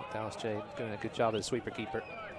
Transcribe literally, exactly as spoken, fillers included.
Dallas J doing a good job as sweeper keeper.